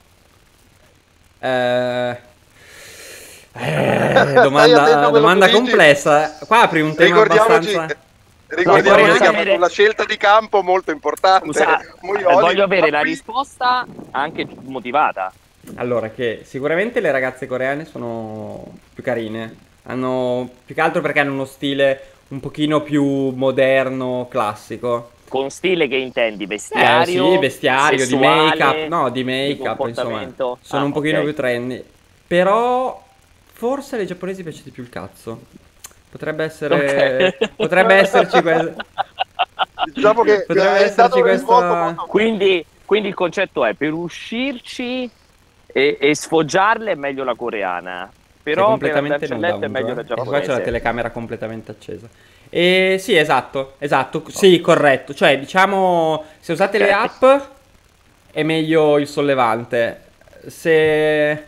Eh... Eh, Stai attento domanda a quello domanda che dici. complessa. Qua apri un tema Ricordiamoci, abbastanza... Ricordiamo coreane- che ha fatto una scelta di campo molto importante. Scusa, Muioli, eh, voglio avere la qui- risposta anche motivata. Allora, che sicuramente le ragazze coreane sono più carine. Hanno più che altro perché hanno uno stile un pochino più moderno, classico. Con stile che intendi? Eh Vestiario? sì, vestiario, di sessuale, make-up, no, di di make-up, insomma, comportamento? sono Ah, un pochino ok. più trendy. Però forse ai giapponesi piace di più il cazzo. Potrebbe essere, Ok. potrebbe esserci questo. Diciamo che Potrebbe è esserci stato un questa- risvolto molto- Quindi, quindi il concetto è: per uscirci e, e sfoggiarle è meglio la coreana, però Sei per completamente andarci a nuda, letto è meglio Ugo, la eh. E qua c'è la giapponese. telecamera completamente accesa. E sì, esatto, esatto, sì, corretto. Cioè, diciamo, se usate le Ok. app è meglio il sollevante. Se...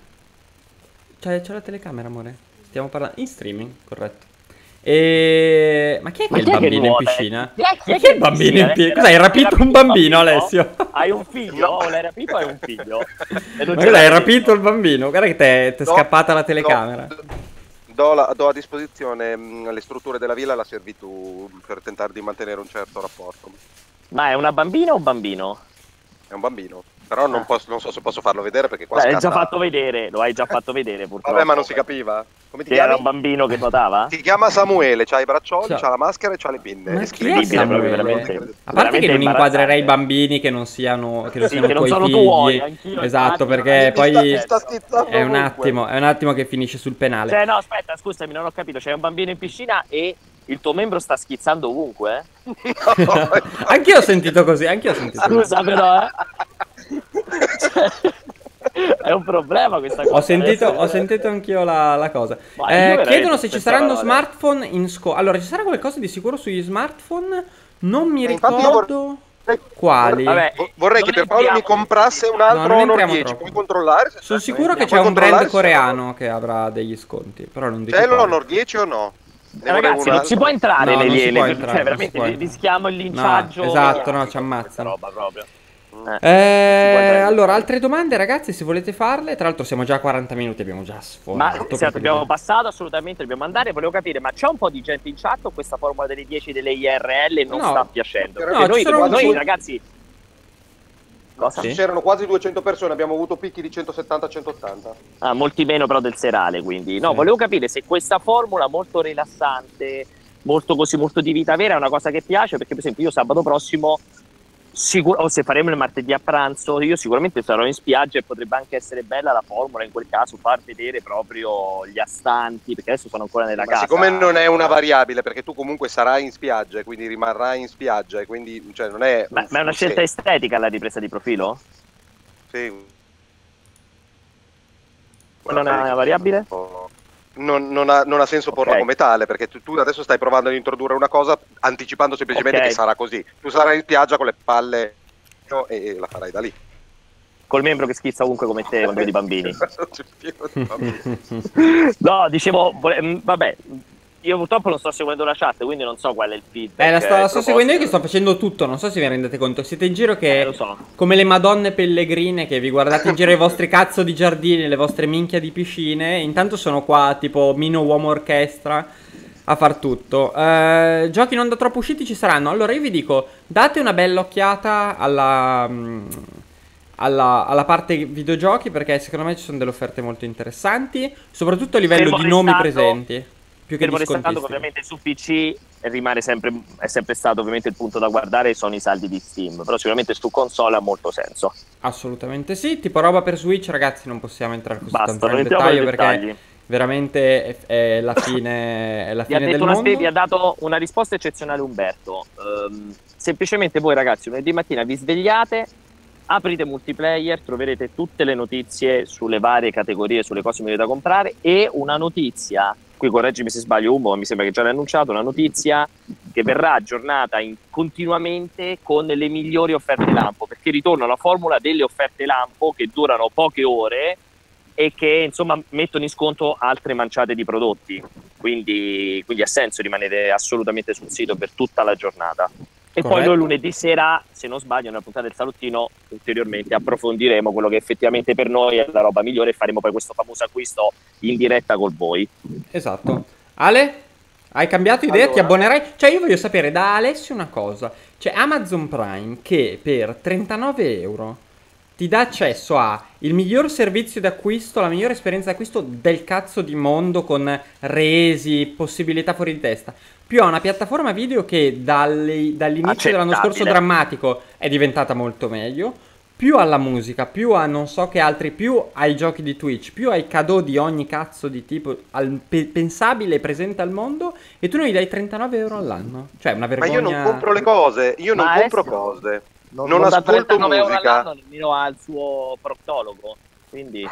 C'è, c'è la telecamera, amore. Stiamo parlando in streaming, corretto. E... Ma chi è che Ma è il chi è che bambino in nuota? piscina? Chi è- chi è Ma che il bambino in piscina? piscina? Cosa, hai Hai rapito rapito un un bambino, bambino? Alessio? Hai un figlio? O l'hai rapito o hai un figlio? E non Ma ce cosa, hai l'hai rapito detto. il bambino? Guarda che ti è Do- scappata la do- telecamera. Do, la- do a disposizione mh, le strutture della villa e la servitù per tentare di mantenere un certo rapporto. Ma è una bambina o un bambino? È un bambino, però non, Ah. posso- non so se posso farlo vedere perché qua Beh, l'hai scatta... già fatto vedere, lo hai già fatto vedere purtroppo. Vabbè, ma non si capiva. Come ti Che era chiami? un bambino che nuotava? Si chiama Samuele, c'ha i braccioli, Cioè- c'ha la maschera e c'ha le pinne. Ma È chi è incredibile, proprio, Samuele? veramente. A parte Veramente che non inquadrerei i imbarazzante. bambini che non siano, che non Sì, siano che non tuoi sono figli. tuoi, anch'io, Esatto, infatti, perché non- Mi sta, mi poi sta schizzando è un ovunque. attimo, è un attimo che finisce sul penale. Cioè, no, aspetta, scusami, non ho capito. C'è un bambino in piscina e il tuo membro sta schizzando ovunque? No, Anch'io ho sentito così, anch'io ho sentito così. Scusa, però, eh. Cioè, è un problema questa cosa. Ho sentito, adesso- ho sentito anch'io la, la cosa. Ma Eh, io veramente chiedono se ci pensavo saranno a- smartphone in scuola. Allora, ci sarà qualcosa di sicuro sugli smartphone? Non mi Eh, infatti io ricordo quali. Vabbè, Vo- Vorrei non che per Paolo mi entriamo- comprasse un No, altro non Honor entriamo dieci. troppo. Puoi controllare? se Sono c'è? sicuro che Puoi c'è un brand controllare se coreano che avrà degli sconti. Però non dico c'è quale. l'Honor dieci o no? Ne volevo Ragazzi, un non si altro. può entrare No, non negli si può nei- entrare, cioè, non veramente si può rischiamo il linciaggio. No, esatto, mediatico, no, ci ammazzano. questa roba proprio. Eh, Eh, non si può entrare. allora, altre domande, ragazzi, se volete farle. Tra l'altro, siamo già a quaranta minuti, abbiamo già Ma sforato. sì, abbiamo passato assolutamente, dobbiamo andare. Volevo capire, ma c'è un po' di gente in chat o questa formula delle dieci delle I R L non No. sta piacendo? No, Perché ci noi, sono- noi ci- ragazzi. Cosa? Sì. C'erano quasi duecento persone, abbiamo avuto picchi di centosettanta centottanta. Ah, molti meno però del serale, quindi. No, Sì. volevo capire se questa formula molto rilassante, molto così, molto di vita vera è una cosa che piace, perché per esempio io sabato prossimo, sicuro, o se faremo il martedì a pranzo, io sicuramente sarò in spiaggia e potrebbe anche essere bella la formula in quel caso, far vedere proprio gli astanti, perché adesso sono ancora nella Ma casa. siccome non è una variabile, perché tu comunque sarai in spiaggia e quindi rimarrai in spiaggia e quindi cioè, non è... Ma, ma è una scelta estetica la ripresa di profilo? Sì. Non è una variabile? Non, non ha, non ha senso porla Ok. come tale, perché tu, tu adesso stai provando ad introdurre una cosa anticipando semplicemente Ok. che sarà così. Tu sarai in spiaggia con le palle e, e la farai da lì. Col membro che schizza ovunque come te, con due di bambini. C'è pieno di bambini. No, dicevo, vole- mh, vabbè, io purtroppo non sto seguendo la chat, quindi non so qual è il feedback. Eh, la sto, la sto proposito. seguendo io che sto facendo tutto, non so se vi rendete conto. Siete in giro che, Eh, lo so. come le madonne pellegrine, che vi guardate in giro i vostri cazzo di giardini, le vostre minchia di piscine. Intanto sono qua, tipo Mino Uomo Orchestra, a far tutto. Eh, giochi non da troppo usciti ci saranno. Allora io vi dico, date una bella occhiata alla... mm, Alla, alla parte videogiochi, perché secondo me ci sono delle offerte molto interessanti, soprattutto a livello Fermo di nomi restando- presenti, più che Fermo di restando che scontisti. ovviamente su P C rimane sempre, è sempre stato ovviamente il punto da guardare sono i saldi di Steam, però sicuramente su console ha molto senso. Assolutamente sì, tipo roba per Switch, ragazzi, non possiamo entrare così Basta, tanto non nel entriamo dettaglio nei perché dettagli. veramente è, è la fine, è la Vi ha, fine del detto una, mondo. vi ha dato una risposta eccezionale Umberto. Ehm, semplicemente voi ragazzi lunedì mattina vi svegliate, aprite multiplayer, troverete tutte le notizie sulle varie categorie, sulle cose che mi da comprare e una notizia, qui correggimi se sbaglio Umo, ma mi sembra che già l'hai annunciato, una notizia che verrà aggiornata in- continuamente con le migliori offerte lampo, perché ritorna la formula delle offerte lampo che durano poche ore e che insomma mettono in sconto altre manciate di prodotti, quindi, quindi ha senso rimanere assolutamente sul sito per tutta la giornata. E poi Corretto. noi lunedì sera, se non sbaglio, nella puntata del salottino ulteriormente approfondiremo quello che effettivamente per noi è la roba migliore e faremo poi questo famoso acquisto in diretta col voi. Esatto. Ale? Hai cambiato idea, Allora. ti abbonerai? Cioè io voglio sapere da Alessio una cosa. C'è Amazon Prime che per trentanove euro ti dà accesso a il miglior servizio d'acquisto, la migliore esperienza d'acquisto del cazzo di mondo con resi, possibilità fuori di testa. Più a una piattaforma video che dalle- dall'inizio dell'anno scorso Accettabile. drammatico è diventata molto meglio. Più alla musica, più a non so che altri, più ai giochi di Twitch, più ai cadeau di ogni cazzo di tipo al- pe- pensabile e presente al mondo, e tu non gli dai trentanove euro all'anno. Cioè, una Ma vergogna. io non compro le cose, io non Ma compro Alessio, cose. Non, Non non dà ascolto trentanove euro musica. all'anno nemmeno al suo proctologo, quindi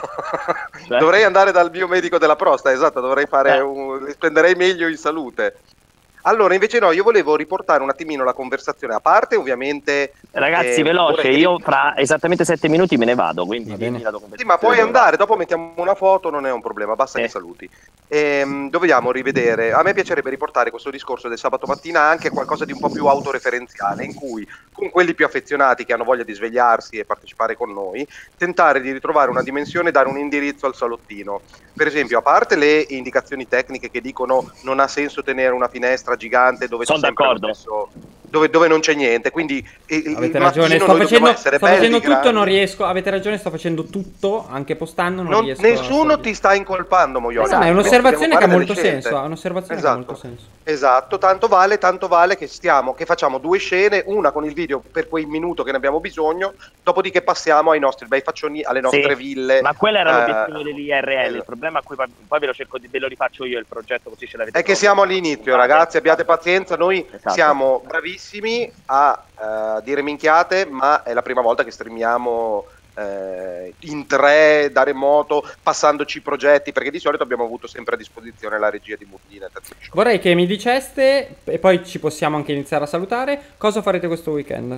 cioè- Dovrei andare dal biomedico della prostata, esatto, dovrei fare Eh. un... spenderei meglio in salute. Allora, invece no, io volevo riportare un attimino la conversazione a parte, ovviamente... Ragazzi, eh, veloce, vorrei- io fra esattamente sette minuti me ne vado, quindi Va bene. dimmi la tua Sì, conversazione ma puoi dove andare, dopo mettiamo una foto, non è un problema, basta Sì. che saluti. Ehm, dobbiamo rivedere, a me piacerebbe riportare questo discorso del sabato mattina anche a qualcosa di un po' più autoreferenziale, in cui con quelli più affezionati che hanno voglia di svegliarsi e partecipare con noi, tentare di ritrovare una dimensione e dare un indirizzo al salottino. Per esempio, a parte le indicazioni tecniche che dicono non ha senso tenere una finestra gigante dove c'è Sono sempre lo d'accordo. stesso- dove, dove non c'è niente, quindi il- il Avete mattino ragione, sto noi dobbiamo facendo, essere sto belli, facendo tutto, grandi. non riesco. Avete ragione, sto facendo tutto, anche postando, non, Non- riesco. a nessuno farlo. ti sta incolpando, Moioli. No, ma è Dobbiamo un'osservazione che ha fare molto delle scelte. senso. È un'osservazione Esatto. che ha molto senso. Esatto, tanto vale, tanto vale che stiamo, che facciamo due scene, una con il video per quel minuto che ne abbiamo bisogno, dopodiché passiamo ai nostri bei faccioni, alle nostre Sì, ville. ma quello era eh, l'obiettivo dell'I R L, il esatto. problema a cui poi, poi ve lo cerco di, ve lo rifaccio io il progetto così ce l'avete È che proprio. siamo all'inizio, Scusate. ragazzi, abbiate pazienza, noi Esatto. siamo bravissimi a eh, dire minchiate, ma è la prima volta che streamiamo eh, in tre, da remoto, passandoci i progetti, perché di solito abbiamo avuto sempre a disposizione la regia di Murdina. Vorrei che mi diceste, e poi ci possiamo anche iniziare a salutare, cosa farete questo weekend.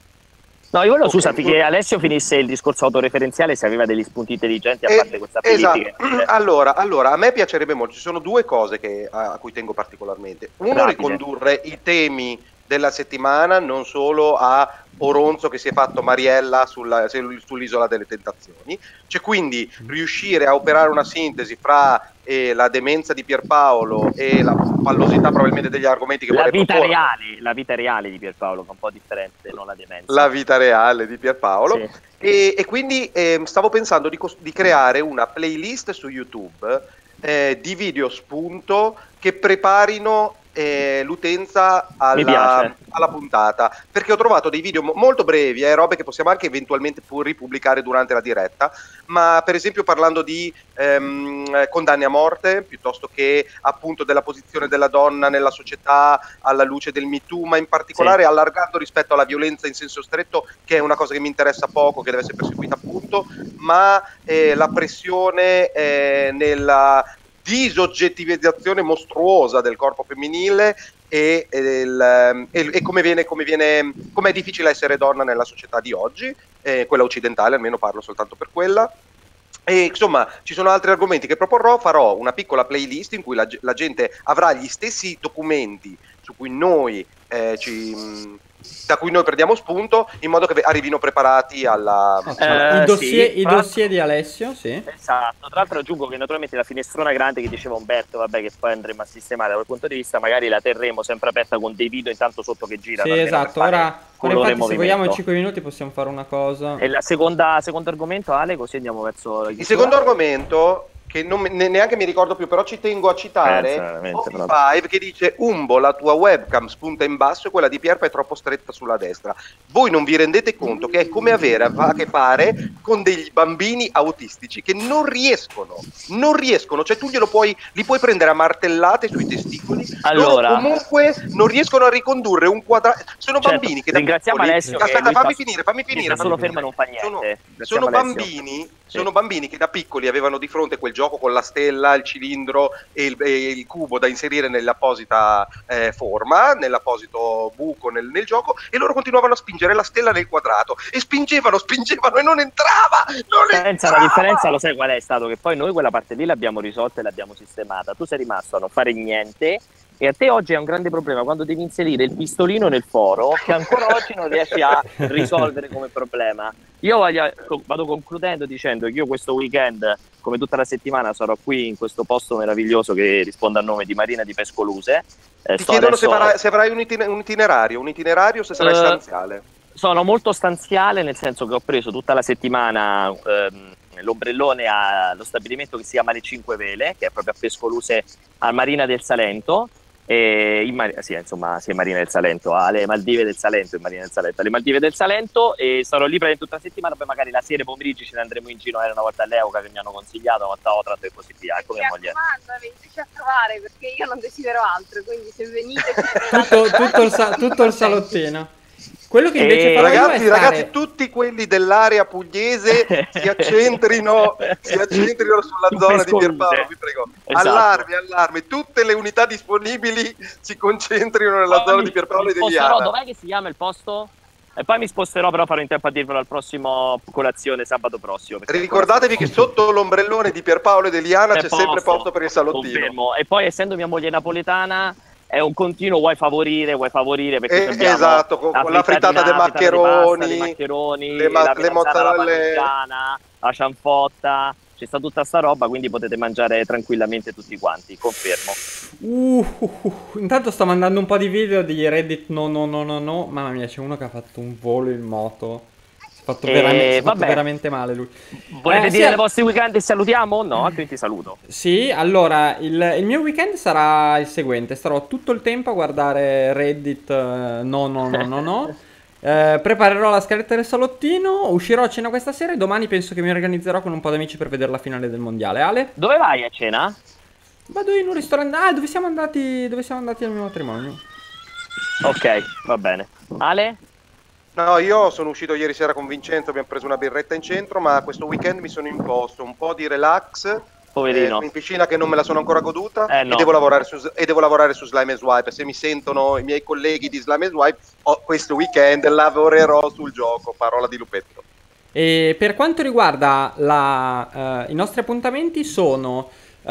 No, io volevo, Ok. scusa, finché Alessio finisse il discorso autoreferenziale, se aveva degli spunti intelligenti a Eh, parte questa esatto. politica. Allora, allora, a me piacerebbe molto, ci sono due cose che, a, a cui tengo particolarmente. Uno, Rapide. ricondurre i temi della settimana non solo a Oronzo che si è fatto Mariella sulla- sull'isola delle tentazioni, cioè quindi riuscire a operare una sintesi fra eh, la demenza di Pierpaolo e la pallosità probabilmente degli argomenti che La vorrei vita proporre. reale, la vita reale di Pierpaolo, che è un po' differente, non la demenza. La vita reale di Pierpaolo. Sì. E, e quindi ehm, stavo pensando di, cos- di creare una playlist su YouTube eh, di video spunto che preparino eh, l'utenza Mi alla, piace. alla puntata, perché ho trovato dei video mo- molto brevi, eh, robe che possiamo anche eventualmente pu- ripubblicare durante la diretta, ma per esempio parlando di ehm, condanne a morte, piuttosto che appunto della posizione della donna nella società alla luce del Me Too, ma in particolare Sì. allargando rispetto alla violenza in senso stretto, che è una cosa che mi interessa poco, che deve essere perseguita appunto, ma eh, la pressione eh, nella disoggettivizzazione mostruosa del corpo femminile e, e, il- e- e come viene, come viene, com'è difficile essere donna nella società di oggi, eh, quella occidentale, almeno parlo soltanto per quella. E insomma, ci sono altri argomenti che proporrò, farò una piccola playlist in cui la, la gente avrà gli stessi documenti su cui noi eh, ci, mh, da cui noi prendiamo spunto, in modo che arrivino preparati alla... Eh, I dossier, sì, i tra dossier di Alessio, sì. Esatto, tra l'altro aggiungo che naturalmente la finestrona grande che diceva Umberto, vabbè, che poi andremo a sistemare da quel punto di vista, magari la terremo sempre aperta con dei video intanto sotto che girano. Sì, almeno esatto. per fare Ora, ora colore e infatti, se vogliamo in movimento. cinque minuti possiamo fare una cosa. E la seconda, secondo argomento, Ale, così andiamo verso la Il chiusura. secondo argomento, che non me- ne- neanche mi ricordo più, però ci tengo a Eh, citare, veramente, però. Five, che dice: Umbo, la tua webcam spunta in basso e quella di Pierpa è troppo stretta sulla destra. Voi non vi rendete conto che è come avere a che fare con degli bambini autistici che non riescono, non riescono, cioè tu glielo puoi, li puoi prendere a martellate sui testicoli, Allora. loro comunque non riescono a ricondurre un quadrato. Sono Certo, bambini che da ringraziamo piccoli- Alessio che Aspetta, lui fammi fa- finire, fammi che finire. sta solo fammi fermo e non finire. fa Sono, niente. sono Ringraziamo Alessio. bambini, Sì. sono bambini che da piccoli avevano di fronte quel gioco con la stella, il cilindro e il, e il cubo da inserire nell'apposita eh, forma, nell'apposito buco nel, nel gioco, e loro continuavano a spingere la stella nel quadrato e spingevano, spingevano e non entrava, non Pensa, entrava. la differenza lo sai qual è stato? Che poi noi quella parte lì l'abbiamo risolta e l'abbiamo sistemata. Tu sei rimasto a non fare niente e a te oggi è un grande problema quando devi inserire il pistolino nel foro che ancora oggi non riesci a risolvere come problema. Io voglio, vado concludendo dicendo che io questo weekend come tutta la settimana sarò qui in questo posto meraviglioso che risponde al nome di Marina di Pescoluse. Eh, Ti sto chiedono adesso... se, farai, se avrai un, itiner- un itinerario, un itinerario se sarai Uh, stanziale. Sono molto stanziale, nel senso che ho preso tutta la settimana ehm, l'ombrellone allo stabilimento che si chiama Le Cinque Vele, che è proprio a Pescoluse, a Marina del Salento. E in Mar- sì, insomma, sì, Marina del Salento, alle Maldive del Salento, in Marina del Salento, alle Maldive del Salento, e sarò lì praticamente tutta la settimana, poi magari la sera pomeriggio ce ne andremo in giro, era una volta all'Euca che mi hanno consigliato, una volta a Otranto e così via. Ecco mia moglie. Veniteci a trovare perché io non desidero altro, quindi se venite Tutto, tutto, il, sa- tutto il salottino. Quello che invece Eh, farò io è Ragazzi, stare... ragazzi, tutti quelli dell'area pugliese si accentrino, si accentrino sulla Su zona di Pescoluse. Pierpaolo, vi prego. Esatto. Allarme, allarme, tutte le unità disponibili si concentrino nella Poi zona mi- di Pierpaolo mi e sposterò, dell'Iana. dov'è che si chiama il posto? E poi mi sposterò, però farò in tempo a dirvelo al prossimo colazione sabato prossimo. perché Ricordatevi che sotto l'ombrellone di Pierpaolo e dell'Iana c'è, c'è sempre posto per il salottino. confermo. E poi, essendo mia moglie napoletana, è un continuo vuoi favorire, vuoi favorire, perché Eh, abbiamo esatto, con- con la frittata dei maccheroni, dei maccheroni, le ma- la le melanzana alla mozzarelle. parmigiana, la cianfotta, c'è sta tutta sta roba, quindi potete mangiare tranquillamente tutti quanti, confermo. Uh, uh, uh, intanto sto mandando un po' di video di Reddit. No, no, no, no, no. Mamma mia, c'è uno che ha fatto un volo in moto. Si è fatto, Eh, veramente, si è fatto vabbè. veramente male lui. Volete Eh, dire sì, le vostre weekend e salutiamo? No, altrimenti saluto. Sì, allora, il, il mio weekend sarà il seguente. Starò tutto il tempo a guardare Reddit. eh, No, no, no, no, no. Eh, preparerò la scaletta del salottino. Uscirò a cena questa sera. E domani penso che mi organizzerò con un po' di amici per vedere la finale del mondiale. Ale? Dove vai a cena? Vado in un ristorante. Ah, dove siamo andati? Dove siamo andati al mio matrimonio? Ok, va bene. Ale? No, io sono uscito ieri sera con Vincenzo, abbiamo preso una birretta in centro, ma questo weekend mi sono imposto un po' di relax, Poverino. eh, in piscina che non me la sono ancora goduta, Eh, no. e, devo lavorare su, e devo lavorare su Slime and Swipe. Se mi sentono i miei colleghi di Slime and Swipe, oh, questo weekend lavorerò sul gioco, parola di Lupetto. E per quanto riguarda la, eh, i nostri appuntamenti sono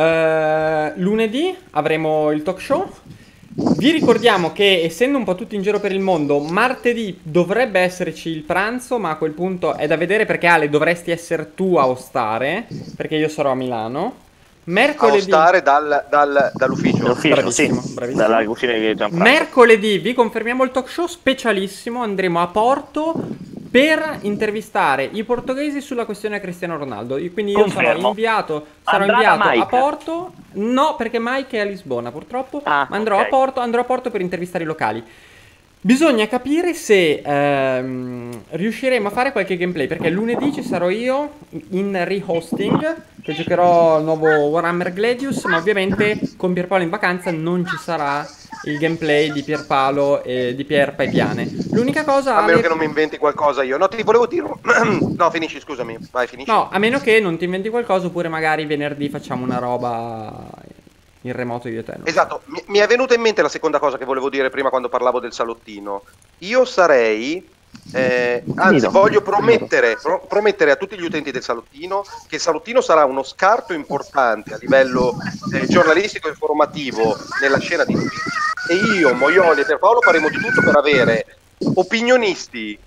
eh, lunedì avremo il talk show. Vi ricordiamo che, essendo un po' tutti in giro per il mondo, martedì dovrebbe esserci il pranzo, ma a quel punto è da vedere perché Ale dovresti essere tu a ostare, perché io sarò a Milano. A Mercoledì... ostare dal, dal, dall'ufficio. L'ufficio, Bravissimo, sì. bravissimo. Dalla cucina di Gianfranco. Mercoledì vi confermiamo il talk show specialissimo, andremo a Porto per intervistare i portoghesi sulla questione Cristiano Ronaldo. Io- Quindi io sarò Confermo. inviato, sarò Andrà inviato da a Mike? Porto. No, perché Mike è a Lisbona purtroppo, Ah, ma andrò ok. a Porto, andrò a Porto per intervistare i locali. Bisogna capire se ehm, riusciremo a fare qualche gameplay, perché lunedì ci sarò io in rehosting, che giocherò il nuovo Warhammer Gladius, ma ovviamente con Pierpaolo in vacanza non ci sarà il gameplay di Pierpaolo e di Pierpa e Piane. L'unica cosa... A meno Ale- che non mi inventi qualcosa io. No, ti volevo dire... No, finisci, scusami. Vai, finisci. No, a meno che non ti inventi qualcosa, oppure magari venerdì facciamo una roba in remoto io e te. non so. Esatto, mi, mi è venuta in mente la seconda cosa che volevo dire prima quando parlavo del salottino. Io sarei, eh, anzi Finito. voglio promettere, pro- promettere a tutti gli utenti del salottino che il salottino sarà uno scarto importante a livello eh, giornalistico e informativo nella scena di Twitch, e io, Moioli e Pierpaolo faremo di tutto per avere opinionisti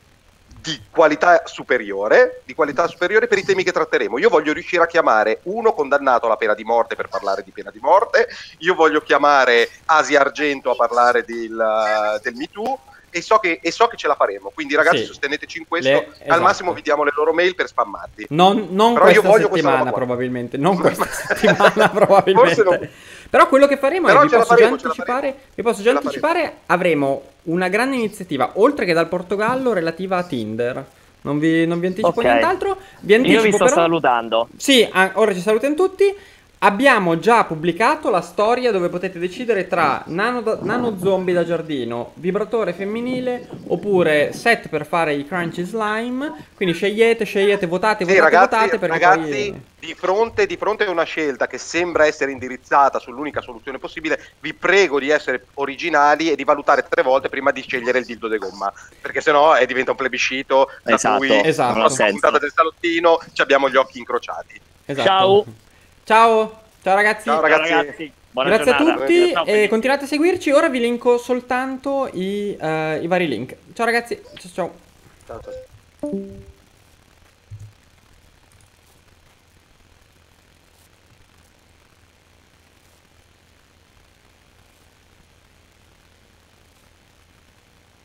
di qualità superiore, di qualità superiore per i temi che tratteremo. Io voglio riuscire a chiamare uno condannato alla pena di morte per parlare di pena di morte, io voglio chiamare Asia Argento a parlare del, del Me Too, e so, che, e so che ce la faremo. Quindi ragazzi, Sì. sosteneteci in questo, Le- al esatto. massimo vi diamo le loro mail per spammarli. Non, non Però io questa voglio questa settimana roba qua. probabilmente, non questa settimana probabilmente. Forse non- Però quello che faremo Però è, vi ce la posso faremo, già ce la anticipare, faremo. vi posso già Ce la anticipare, avremo una grande iniziativa, oltre che dal Portogallo, relativa a Tinder. Non vi, non vi anticipo Ok. nient'altro, vi Io anticipo vi sto però... salutando. Sì, ah, ora ci salutano tutti. Abbiamo già pubblicato la storia dove potete decidere tra nano, da- nano zombie da giardino, vibratore femminile oppure set per fare i crunchy slime. Quindi scegliete, scegliete, votate, Sì, votate, ragazzi, votate perché ragazzi poi... di, fronte, di fronte a una scelta che sembra essere indirizzata sull'unica soluzione possibile, vi prego di essere originali e di valutare tre volte prima di scegliere il dildo de gomma, perché sennò eh, diventa un plebiscito da Esatto, cui esatto. la non ha prossima senso. puntata del salottino ci abbiamo gli occhi incrociati. Esatto. Ciao. Ciao, ciao ragazzi. Ciao, ragazzi. Buona Grazie a giornata. tutti Ciao, e Felice. continuate a seguirci. Ora vi linko soltanto i, eh, i vari link. Ciao ragazzi, ciao ciao. Ciao, ciao.